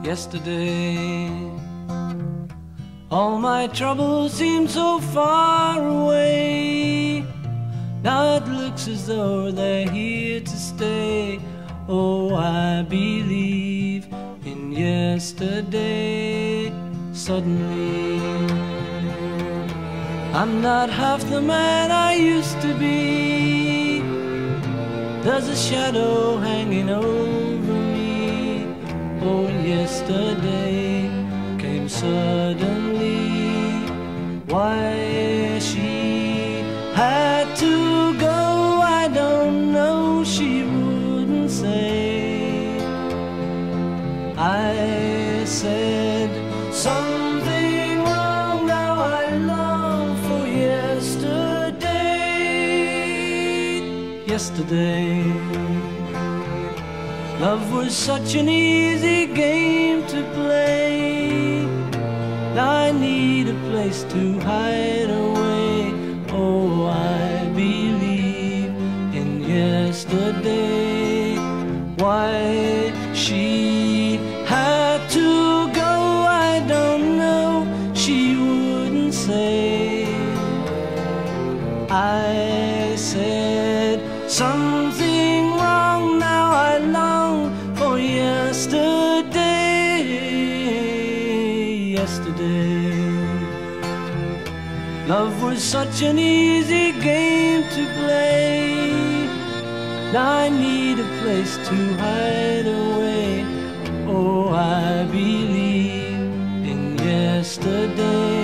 yesterday. All my troubles seem so far away. Now it looks as though they're here to stay. Oh, I believe in yesterday. Suddenly, I'm not half the man I used to be. There's a shadow hanging over me. Oh, yesterday came suddenly. Why she had to go, I don't know, she wouldn't say. I said something wrong, now I long for yesterday. Yesterday, love was such an easy game to play. Now I need a place to hide away. Oh, I believe in yesterday. Why she had to go, I don't know, she wouldn't say. I said something wrong, now I long for yesterday. Yesterday, love was such an easy game to play. Now I need a place to hide away. Oh, I believe in yesterday.